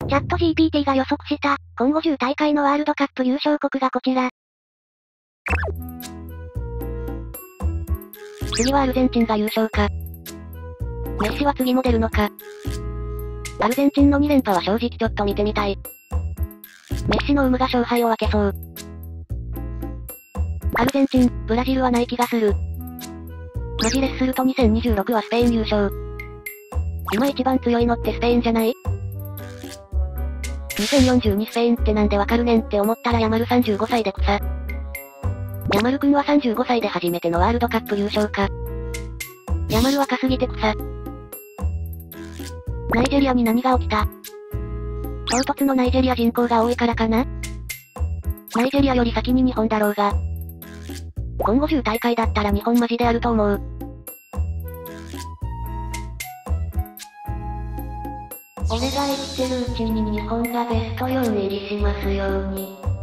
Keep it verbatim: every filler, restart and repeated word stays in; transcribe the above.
チャット ジーピーティー が予測した、今後じゅう大会のワールドカップ優勝国がこちら。次はアルゼンチンが優勝か。メッシは次も出るのか。アルゼンチンのに連覇は正直ちょっと見てみたい。メッシの有無が勝敗を分けそう。アルゼンチン、ブラジルはない気がする。マジレスするとにせんにじゅうろくはスペイン優勝。今一番強いのってスペインじゃない？ にせんよんじゅうに スペインってなんでわかるねんって思ったらヤマルさんじゅうごさいで草。ヤマルくんはさんじゅうごさいで初めてのワールドカップ優勝か。ヤマル若すぎて草。ナイジェリアに何が起きた？唐突のナイジェリア人口が多いからかな？ナイジェリアより先に日本だろうが。今後じゅう大会だったら日本マジであると思う。俺が生きてるうちに日本がベストよん入りしますように。